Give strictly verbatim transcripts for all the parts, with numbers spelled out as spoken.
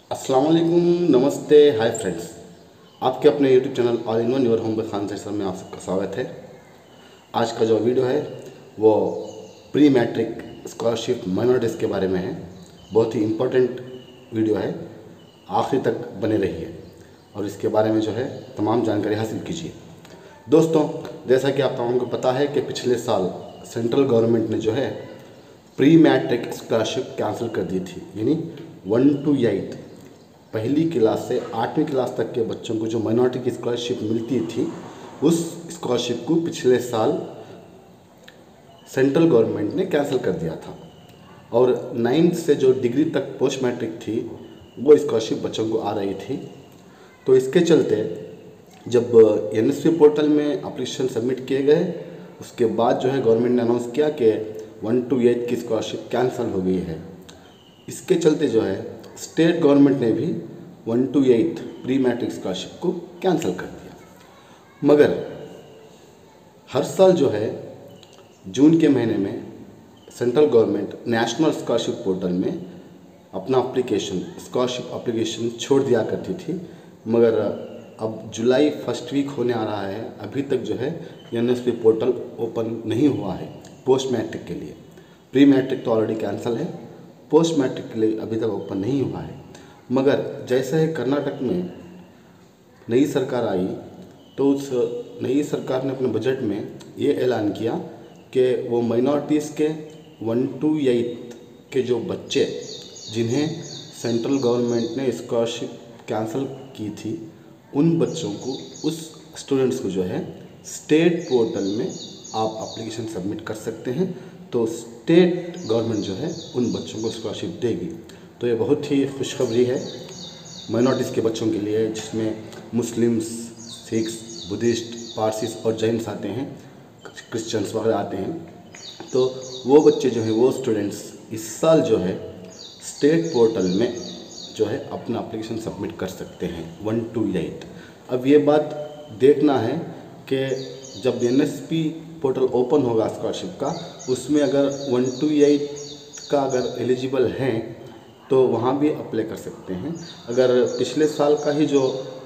अस्सलाम वालेकुम, नमस्ते, हाय फ्रेंड्स। आपके अपने YouTube channel all in one your home by Khan sir में आप सबका स्वागत है। आज का जो वीडियो है वो प्री मैट्रिक स्कॉलरशिप माइनॉरिटीज़ के बारे में है। बहुत ही इम्पोर्टेंट वीडियो है, आखिरी तक बने रहिए और इसके बारे में जो है तमाम जानकारी हासिल कीजिए। दोस्तों, जैसा कि आप तमाम को पता है कि पिछले साल सेंट्रल गवर्नमेंट ने जो है प्री मैट्रिक स्कॉलरशिप कैंसिल कर दी थी, यानी वन टू एट पहली क्लास से आठवीं क्लास तक के बच्चों को जो माइनॉरिटी की स्कॉलरशिप मिलती थी, उस स्कॉलरशिप को पिछले साल सेंट्रल गवर्नमेंट ने कैंसिल कर दिया था। और नाइन्थ से जो डिग्री तक पोस्ट मैट्रिक थी वो स्कॉलरशिप बच्चों को आ रही थी। तो इसके चलते जब एन एस पी पोर्टल में एप्लीकेशन सबमिट किए गए, उसके बाद जो है गवर्नमेंट ने अनाउंस किया कि वन टू एट की स्कॉलरशिप कैंसिल हो गई है। इसके चलते जो है स्टेट गवर्नमेंट ने भी one to eight pre matric scholarship को कैंसिल कर दिया। मगर हर साल जो है जून के महीने में central government national scholarship portal में अपना एप्लीकेशन स्कॉलरशिप एप्लीकेशन छोड़ दिया करती थी। मगर अब जुलाई फर्स्ट वीक होने आ रहा है, अभी तक जो है N S P portal open नहीं हुआ है पोस्ट मैट्रिक के लिए। प्री मैट्रिक तो ऑलरेडी कैंसिल है, पोस्ट मैट्रिक के लिए अभी तक ओपन नहीं हुआ है। मगर जैसे ही कर्नाटक में नई सरकार आई तो उस नई सरकार ने अपने बजट में ये ऐलान किया कि वो माइनॉरिटीज़ के वन टू एट के जो बच्चे जिन्हें सेंट्रल गवर्नमेंट ने स्कॉलरशिप कैंसिल की थी, उन बच्चों को, उस स्टूडेंट्स को जो है स्टेट पोर्टल में आप एप्लीकेशन सबमिट कर सकते हैं। तो स्टेट गवर्नमेंट जो है उन बच्चों को स्कॉलरशिप देगी। तो ये बहुत ही खुशखबरी है माइनॉरिटीज़ के बच्चों के लिए, जिसमें मुस्लिम्स, सिख्स, बुद्धिस्ट, पारसीस और जैन्स आते हैं, क्रिश्चियंस वगैरह आते हैं। तो वो बच्चे जो हैं, वो स्टूडेंट्स इस साल जो है स्टेट पोर्टल में जो है अपना एप्लीकेशन सबमिट कर सकते हैं वन टू एट। अब ये बात देखना है कि जब N S P portal open होगा स्कॉलरशिप का, उसमें अगर वन टू एट का अगर एलिजिबल हैं तो वहाँ भी अप्लाई कर सकते हैं। अगर पिछले साल का ही जो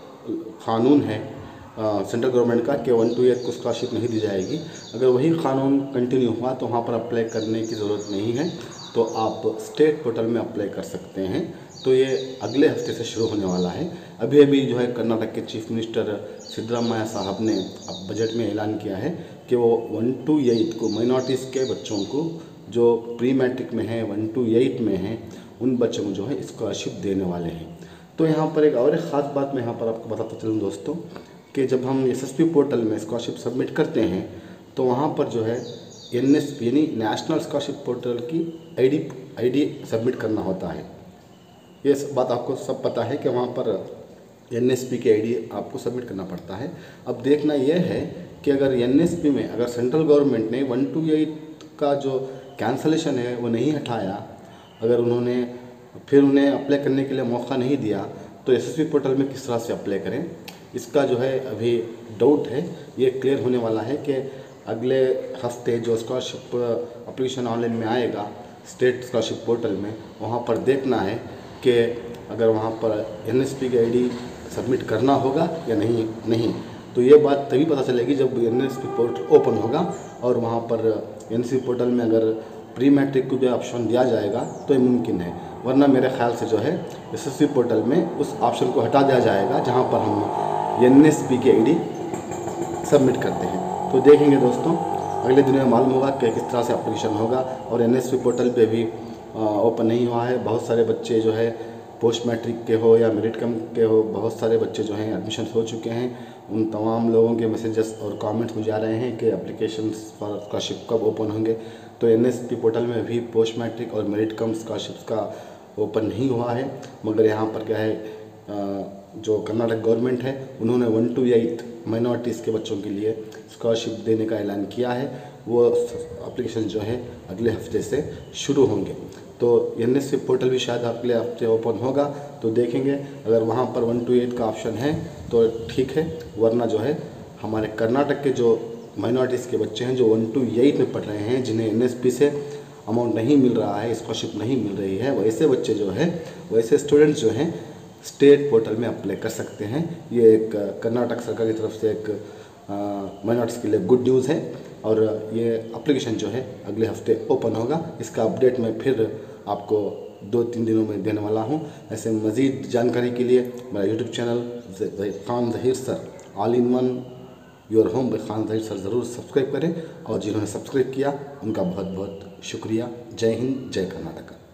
क़ानून है सेंट्रल गवर्नमेंट का कि वन टू एट को स्कॉलरशिप नहीं दी जाएगी, अगर वही क़ानून कंटिन्यू हुआ तो वहाँ पर अप्लाई करने की ज़रूरत नहीं है, तो आप स्टेट पोर्टल में अप्लाई कर सकते हैं। तो ये अगले हफ्ते से शुरू होने वाला है। अभी अभी जो है कर्नाटक के चीफ मिनिस्टर सिद्धरामैया साहब ने अब बजट में ऐलान किया है कि वो वन टू एट को माइनॉरिटीज़ के बच्चों को जो प्री मैट्रिक में हैं, वन टू एट में हैं, उन बच्चों को जो है स्कॉलरशिप देने वाले हैं। तो यहाँ पर एक और एक ख़ास बात मैं यहाँ पर आपको बताता चलूँ दोस्तों, कि जब हम एस एस पी पोर्टल में स्कॉलरशिप सबमिट करते हैं तो वहाँ पर जो है एन एस पी यानी नेशनल स्कॉलरशिप पोर्टल की I D I D submit करना होता है। ये बात आपको सब पता है कि वहाँ पर एन एस पी की आई डी आपको सबमिट करना पड़ता है। अब देखना यह है कि अगर एन एस पी में अगर सेंट्रल गवर्नमेंट ने वन टू एट का जो कैंसलेशन है वो नहीं हटाया, अगर उन्होंने फिर उन्हें अप्लाई करने के लिए मौका नहीं दिया, तो एस एस पी पोर्टल में किस तरह से अप्लाई करें, इसका जो है अभी डाउट है। ये क्लियर होने वाला है कि अगले हफ्ते जो स्कॉलरशिप एप्लीकेशन ऑनलाइन में आएगा स्टेट स्कॉलरशिप पोर्टल में, वहाँ पर देखना है कि अगर वहाँ पर एन एस पी की आई डी सबमिट करना होगा या नहीं नहीं तो ये बात तभी पता चलेगी जब N S P portal open होगा और वहाँ पर एन एस पी पोर्टल में अगर प्री मैट्रिक को भी ऑप्शन दिया जाएगा तो ये मुमकिन है। वरना मेरे ख्याल से जो है एस एस पी पोर्टल में उस ऑप्शन को हटा दिया जाएगा जहाँ पर हम एन एस पी की आई डी सबमिट करते हैं। तो देखेंगे दोस्तों, अगले दिनों में मालूम होगा कि किस तरह से एप्लीकेशन होगा। और एन एस पी पोर्टल पे भी ओपन नहीं हुआ है। बहुत सारे बच्चे जो है पोस्ट मैट्रिक के हो या मेरिट कम के हो, बहुत सारे बच्चे जो हैं एडमिशन हो चुके हैं। उन तमाम लोगों के मैसेजेस और कमेंट्स मुझे आ रहे हैं कि एप्लीकेशन फॉर स्कॉलरशिप कब ओपन होंगे। तो एन एस पी पोर्टल में भी पोस्ट मैट्रिक और मेरिट कम स्कॉलरशिप का ओपन नहीं हुआ है। मगर यहाँ पर क्या है, जो कर्नाटक गवर्नमेंट है उन्होंने वन टू एट माइनॉरिटीज़ के बच्चों के लिए स्कॉलरशिप देने का ऐलान किया है। वो एप्लीकेशन जो है अगले हफ्ते से शुरू होंगे। तो एन एस पी पोर्टल भी शायद अगले हफ्ते ओपन होगा, तो देखेंगे अगर वहाँ पर वन टू एट का ऑप्शन है तो ठीक है, वरना जो है हमारे कर्नाटक के जो माइनॉरिटीज़ के बच्चे हैं जो वन टू एट में पढ़ रहे हैं, जिन्हें एन एस पी से अमाउंट नहीं मिल रहा है, स्कॉलरशिप नहीं मिल रही है, वैसे बच्चे जो है वैसे स्टूडेंट्स जो हैं स्टेट पोर्टल में अप्लाई कर सकते हैं। ये एक कर्नाटक सरकार की तरफ से एक माइनॉरिटीज़ के लिए गुड न्यूज़ है और ये एप्लीकेशन जो है अगले हफ्ते ओपन होगा। इसका अपडेट मैं फिर आपको दो तीन दिनों में देने वाला हूँ। ऐसे मज़ीद जानकारी के लिए मेरा YouTube channel Khan Zaheer sir all in one your home by Khan Zaheer sir ज़रूर सब्सक्राइब करें और जिन्होंने सब्सक्राइब किया उनका बहुत बहुत शुक्रिया। जय हिंद, जय कर्नाटका।